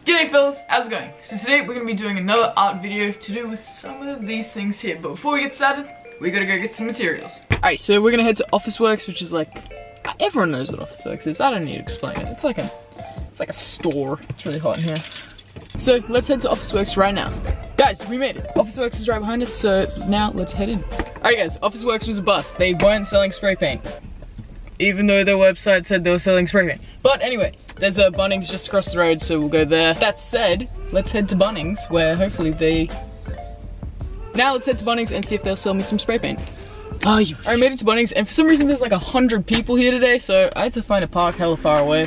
G'day fellas, how's it going? So today we're going to be doing another art video to do with some of these things here. But before we get started, we gotta go get some materials. Alright, so we're gonna head to Officeworks, which is like, everyone knows what Officeworks is. I don't need to explain it. It's like a store. It's really hot in here. So let's head to Officeworks right now. Guys, we made it. Officeworks is right behind us, so now let's head in. Alright guys, Officeworks was a bust. They weren't selling spray paint, even though their website said they were selling spray paint. But anyway, there's a Bunnings just across the road, so we'll go there. That said, let's head to Bunnings, where hopefully they... Now let's head to Bunnings and see if they'll sell me some spray paint. I made it to Bunnings, and for some reason there's like 100 people here today, so I had to find a park hella far away.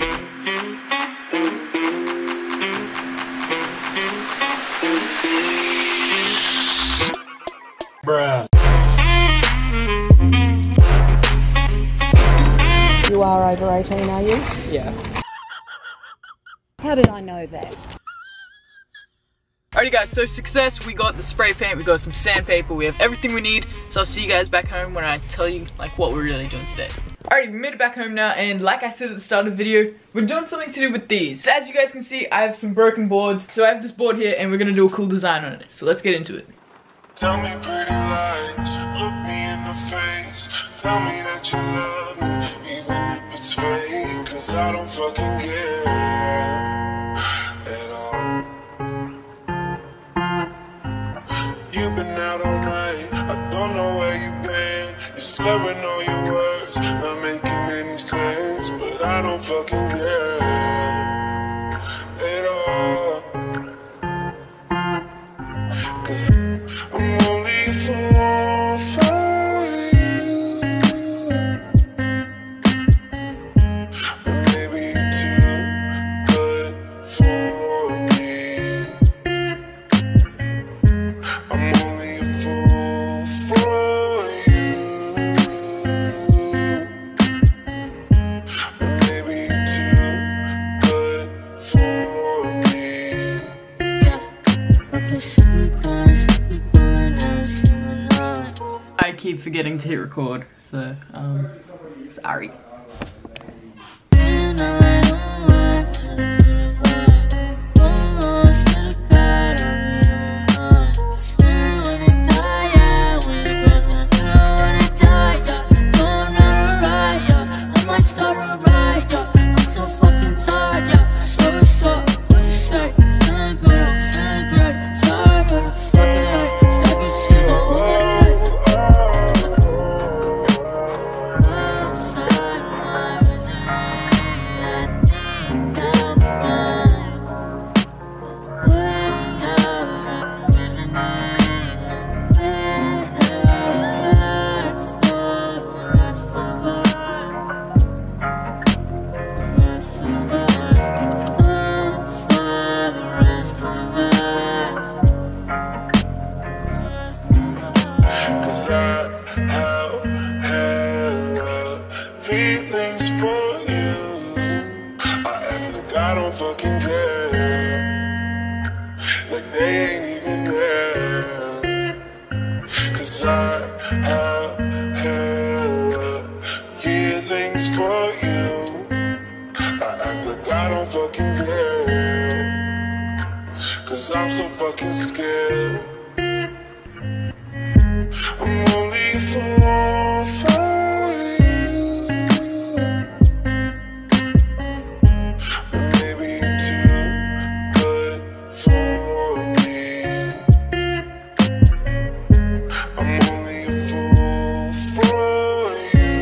Bruh. You are over 18, are you? Yeah. How did I know that? Alrighty guys, so success, we got the spray paint, we got some sandpaper, we have everything we need, so I'll see you guys back home when I tell you like what we're really doing today. Alrighty, we made it back home now, and like I said at the start of the video, we're doing something to do with these. So as you guys can see, I have some broken boards, so I have this board here and we're gonna do a cool design on it, so let's get into it. Tell me pretty lies, look me in the face. Tell me that you love me, even if it's fake. Cause I don't fucking care at all. You've been out all night, I don't know where you've been. You're slurring all your words, not making any sense. But I don't fucking care at all. Cause I'm only a fool for you, but maybe you're too good for me. I'm only a fool for you, but maybe you're too good for me. I keep forgetting to hit record, so, sorry. Cause I have hella feelings for you. I act like I don't fucking care, like they ain't even there. Cause I have hella feelings for you. I act like I don't fucking care, cause I'm so fucking scared. I'm only a fool for you, but maybe you're too good for me. I'm only a fool for you,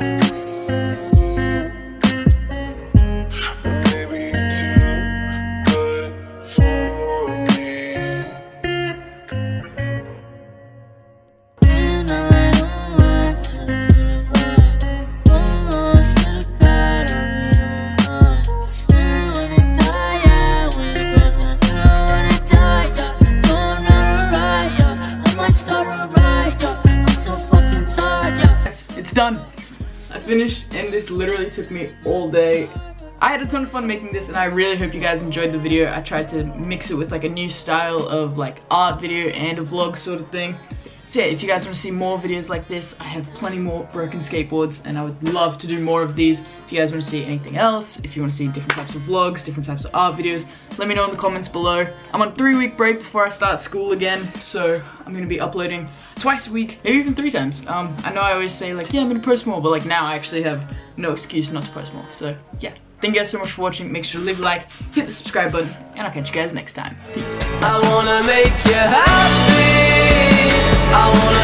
but maybe you're too good for me. It's done. I finished, and this literally took me all day. I had a ton of fun making this, and I really hope you guys enjoyed the video. I tried to mix it with like a new style of like art video and a vlog sort of thing. So yeah, if you guys want to see more videos like this, I have plenty more broken skateboards, and I would love to do more of these. If you guys want to see anything else, if you want to see different types of vlogs, different types of art videos, let me know in the comments below. I'm on 3-week break before I start school again, so I'm going to be uploading twice a week, maybe even 3 times. I know I always say like, yeah, I'm going to post more, but like now I actually have no excuse not to post more. So yeah, thank you guys so much for watching. Make sure to leave a like, hit the subscribe button, and I'll catch you guys next time. Peace. I wanna make you happy. I wanna